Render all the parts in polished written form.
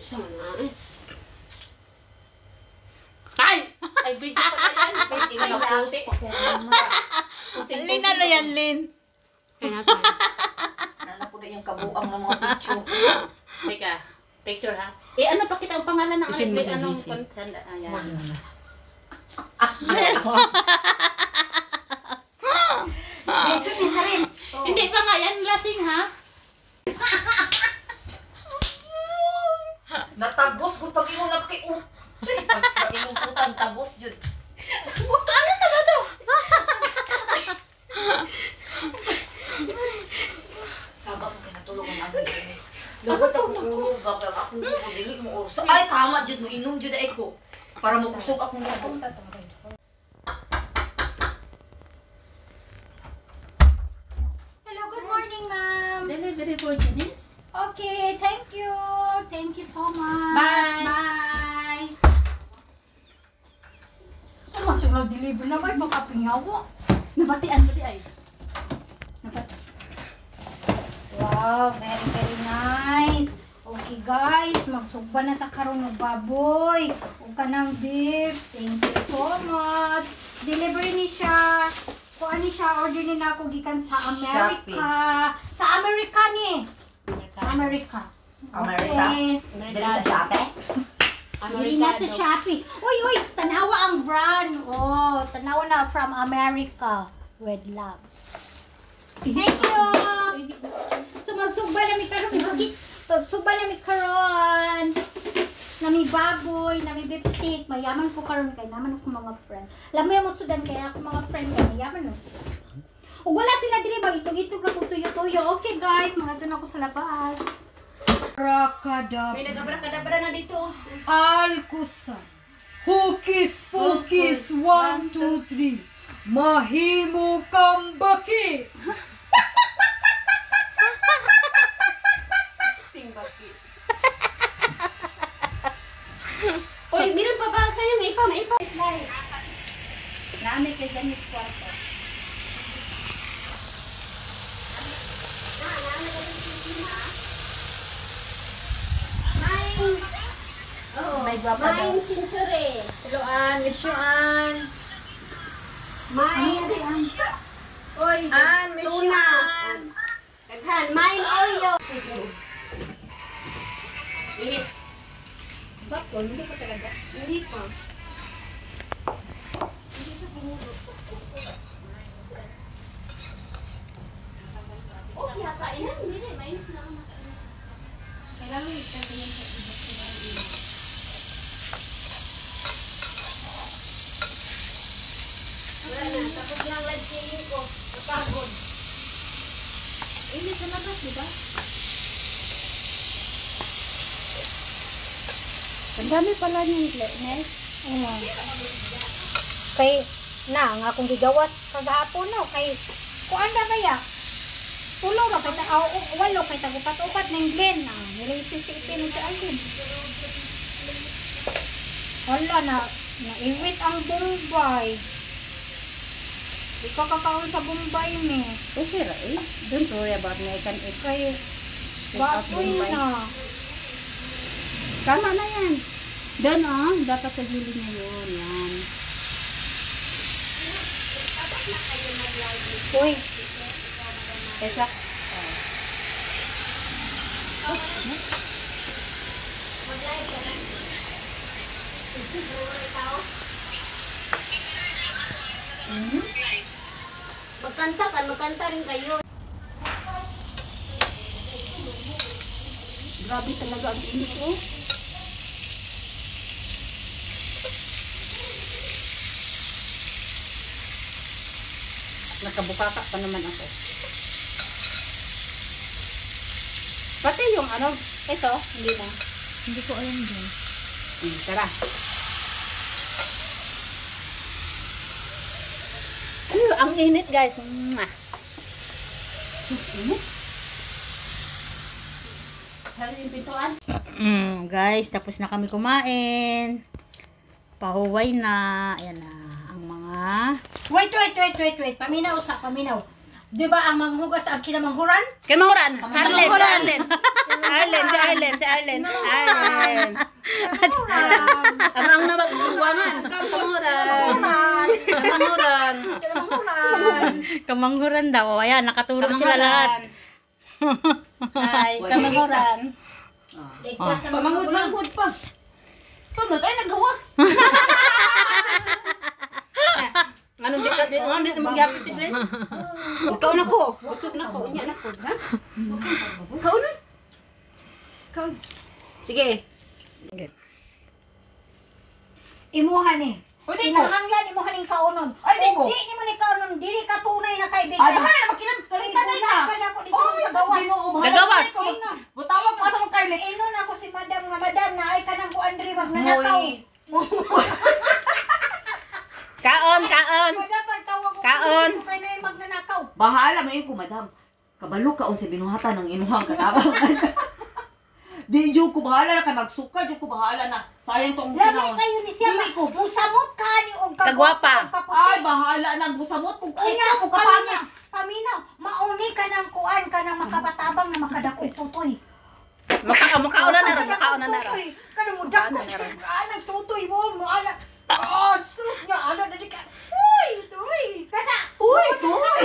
sana eh. Ay! Ay, video pa na yan. Kasi nga post. Lin, ano yan, Lin? Kaya pa. Ano po na yung kabuang ng mga picture. Teka, picture ha. Eh, ano pa kita ang pangalan ng Isin mo sa anong GC. consent? Ayan. Beso na rin. Hindi pa nga yan, lasing ha? Natagos ko pag ingon na kay Utsy. Pag ingon putang tagos jud. Ano na ba to? Saba mo kay natulog ang agad guys. Lawat ako ulo gagawin ako dili mo oras. Ay tama jud mo inom jud ay ko. Para makusog akong gabon. Hello, good morning, ma'am. Delivery for Janice? Okay, thank you. Thank you so much. Bye. Bye. Saan mo ito na-deliver na ba? Makapingawa. Nabatian ba di ay? Wow, very, very nice. Okay, guys. Magsugba na ta karon ng baboy. Huwag ka ng beef. Thank you so much. Delivery ni siya. Kung ano siya, order ni na ako gikan sa America. Sa America ni. America. America. Dili sa Shopee. Dili na sa Shopee. Uy, tanawa ang brand. Oh, tanawa na from America. With love. Thank you. So magsugba na mi karon. Magsugba na mi karon. Nami baboy, nami beef steak. Mayaman ko karon kay naman ako mga friend. Alam mo yung sudan kaya ako mga friend kay mayaman na sila. Ug wala sila diri bang itong-itong ra kung tuyo-tuyo. Okay guys, mga doon ako sa labas. Rakadabra. May nagabra-kadabra na dito. Alkusan. Hocus pocus, 1, 2, 3. Mahimo kambaki. Sting bakit. Uy, meron pa ba kayo? May ipa. Nami kay Janis kwarto. May gwapa daw. Mine century. Helloan, miss you Ann. Mine. Oy, Ann, miss you Ann. Daghan, mine Oreo. Init. Bakit? Hindi pa talaga. Hindi pa. Okay, kain na. Hindi na. Mainit na ang makain. Kailangan itatingin sa iba. Wala na. Tapos lang live streaming ko. Napagod. Init sa labas, di ba? Ang dami pala niyang Nes. Kay na ang akong gigawas kagahapon no kay kuan ba kaya? Ulo ra kay walo kay tagupat-upat ning Glen na. Nilisisipin sa alin. Wala na naiwit ang Bombay. Di ka kakaon sa Bombay me. Okay, right? Don't worry about me. I can eat. Kay Take out baboy Bombay. na. Tama na yan. Doon, oh. Dapat sa gilid niya yun. Yan. Uy, Teka. Magkanta rin kayo. Grabe talaga ang init, oh. Nakabukaka pa naman ako. Pati yung ano, ito, hindi na. hindi ko alam din. Tara. Ang init, guys. Hari yung pintuan. Guys, tapos na kami kumain. Pahuway na. Ayan na. Ang mga... Wait. Paminaw. Di ba ang manghugas ang kinamanghuran? Kay Mahuran. Harlet. Kailangan Si Arlen. Amang na magbuwangan. Kamanghuran daw. Ayan, nakatulog sila lahat. Ay, kamanghuran. Ligtas sa mga Pamangod pa. Sunod ay nagawas. Anong di ka magyapit si Glenn? Ikaw na ko. Busog na ko. Unya na ko. Ha? Ikaw na. Ikaw. Sige. imuha ni. O, di ko. Kinahanglan imuha ning kaunon. Ay, di ko. Di ni mo ni kaunon, dili ka tunay na kaibigan. Ay, bahala na makilang. Salita na ita. Ka na ako dito sa gawas. Nagawas. Inon. Butawag mo asa mong Carlet. Inon ako si madam nga madam na ay kanang ko Andre magnanakaw. Kaon. Dapat tawag ko. Kaon. Kay na magnanakaw. Bahala mo ko, madam. Kabalo ka sa binuhatan ng inuhang katabang. Di jo ko bahala na kay magsuka, jo ko bahala na. Sayang tong Lami kinahon. kayo ni siya. Dili ko. Musamot ka ni og Kagwapa. Ay, bahala na busamot kung Ay, ikaw mo kapangit. paminaw, mauni ka ng kuan ka ng makabatabang na makadakot tutoy. Makauna na ron. Kanang mo dakot ka tutoy mo ana. Oh, sus nga ana na di ka. Uy, tutoy. Kana. Uy, tutoy.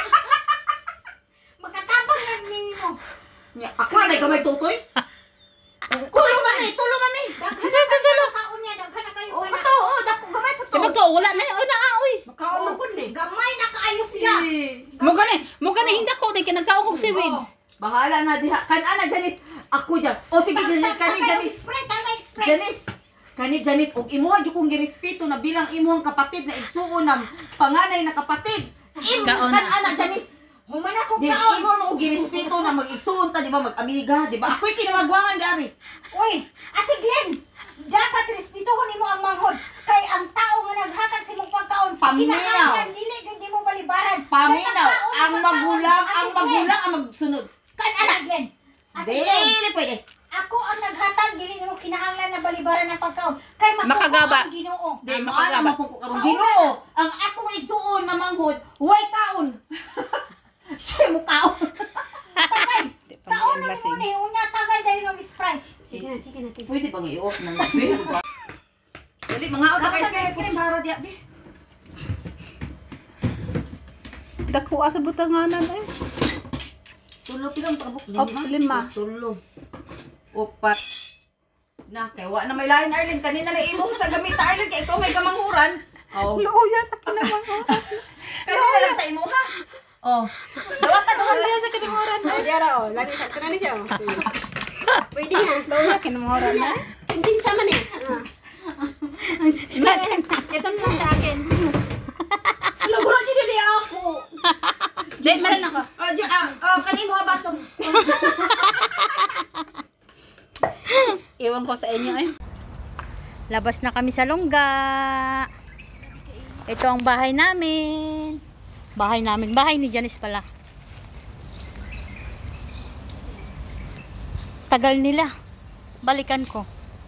Makatabang na ninyo. Ako na may gamay tutoy. Tulo man eh. Daghan na kaon niya, daghan na kayo O, kana. kato, dako gamay po to. Wala na. Uy. Makaon po ni. Gamay na kaayo siya. Mo gani hindi ko din kinagkaon kog seaweeds. Bahala na diha. Kan-ana, Janice. Ako dyan. O, sige, kani, Janice. Tagay-spray. Janice. Kani, Janice. O, imuha dyan kong girespeto na bilang imuhang kapatid na igsuon ng panganay na kapatid. Kaon na. Kan-ana, Janice. Human akong Di, kaon. imuha mo kong girespeto na mag-igsuon ta, di ba? Mag-amiga, di ba? Ako'y kinamagwangan dari. Uy, Ate Glenn, dapat respetuhon nimo ang manghod. Kay ang tao nga naghatag sa imong pagkaon, Paminaw. kinahanglan dili gyud nimo balibaran. Paminaw. Kay Ang magulang ang magsunod. Kan-ana. Ate Glenn, Ate Glenn, Dili, pwede. ako ang naghatag dili nimo kinahanglan na balibaran ang pagkaon. Kay masuko Makagaba. ang Ginoo. Di, Ang makagaba makagaba. po ko karon. Ginoo, ang akong igsuon na manghod, huwag kaon. Siya mo kaon. Tagay. Kaon na mo ni unya tagay dahil ng Sprite. Sige na. Pwede bang i-off ng pwede ba? Dali, mga auto Kapag kayo sa ice cream. kutsara diya. Be. Dako sa butanganan eh. Tulo pilang tabok. Lima. Tulo. Upat. Na, kaya wa na may lain, Arlene. Kanina na imo sa gamit, Arlene. Kaya ikaw may kamanghuran. Oh. Luya sa kinamanghuran. Kanina lang sa imo, ha? Oh. Dawat ka. Luya sa kinamanghuran. Diara o. Lagi sa kanani siya. Pwede nga. Luya kinamanghuran na. Hindi sama ni. Ito mo lang sa akin. Lagura dito di ako. Di, meron ako. Kanimo ha, baso. Iwan ko sa inyo eh. Labas na kami sa lungga. Ito ang bahay namin. Bahay ni Janice pala. Tagal nila. Balikan ko.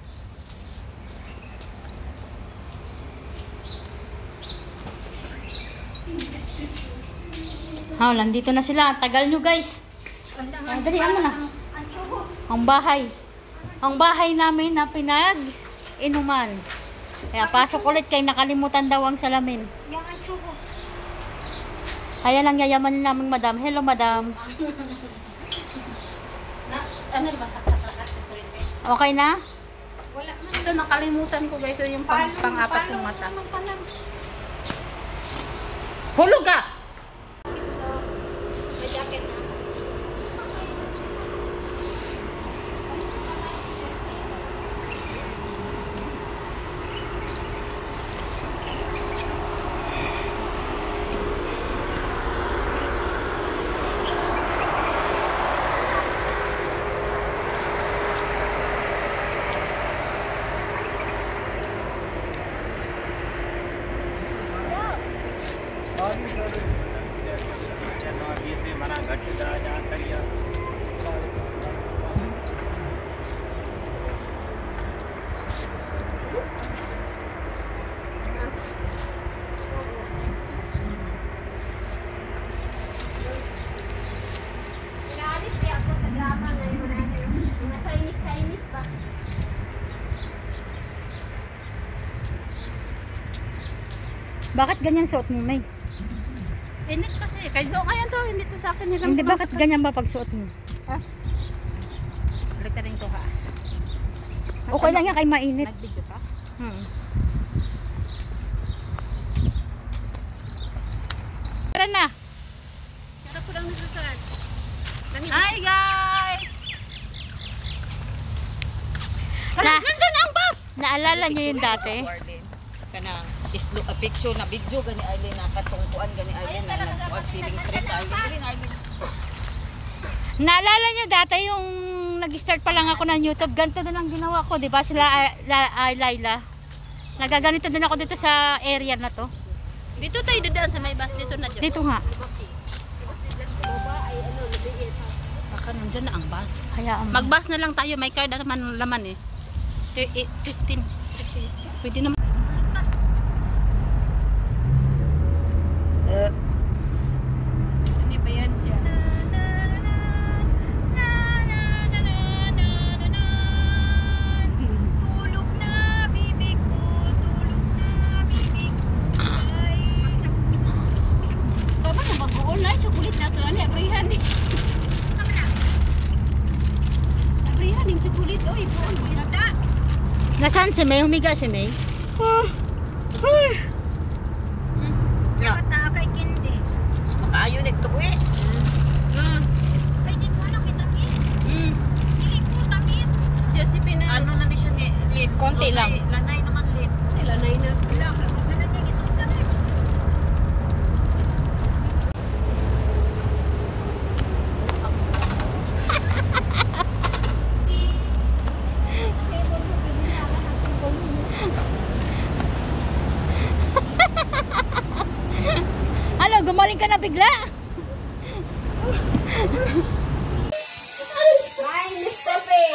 Nandito na sila. Tagal nyo guys. Dali, ano na. Ang bahay namin na pinag-inuman. Kaya pasok ulit kay nakalimutan daw ang salamin. Yang ang chubos. Ayan ang yayamanin namin madam. Hello madam. Ano ba saksak sa trende? Okay na? Wala man. Ito nakalimutan ko guys. Yung pang-apat kong mata. Hulog ka! May jacket na. Inalit niya ako sa drama na yun. Bakit ganyan suot mo, May? Init kasi. Kaya so ngayon to, hindi to sa akin nilang. Hindi, bakit ganyan ba pagsuot mo? Balik na rin to ha. Okay lang yan kay mainit. Nag-video ka? Tara na. Sarap ko lang nasusuot. Hi guys! Nandun ang bus! Naalala nyo yung dati? Kanang islo a picture na video gani Aileen na katungkuan gani Aileen na nag feeling trip Aileen. Naalala nyo dati yung nag-start pa lang ako ng YouTube, ganito din ang ginawa ko, di ba? Sila Laila. Nagaganito din ako dito sa area na to. Dito tayo dadaan sa may bus dito na dyan. Dito nga. Baka nandyan na ang bus. Hayaan mo. Mag-bus na lang tayo, may card na naman laman eh. 15. Pwede naman. Hindi ba yan siya? Tulog na, bibig ko. Tulog na, bibig ko. Baba na mag-online. Chocolate na ito. Ano, abrihan eh. Abrihan yung chocolate. Oh, ito. Ano, isda. Nasaan si May? Humiga si May? Dapat kay Kindi. Makaayo nagtubuhi. Ay, di ko alam kitamis. Dili ko tamis. Josephine, ano na ni siya ni Lin? Konti lang. Lanay naman Lin. Lanay na. Bilang. Ganun niya isukan eh. Ano, gumaling ka na bigla? Ay, Mr. Pe!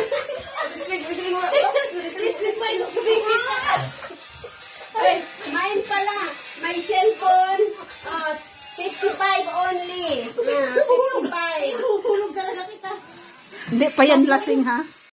Lislig pa yung sabihin. Ay, mine pala. May cellphone. 55 only. 55. Hindi pa yan lasing ha.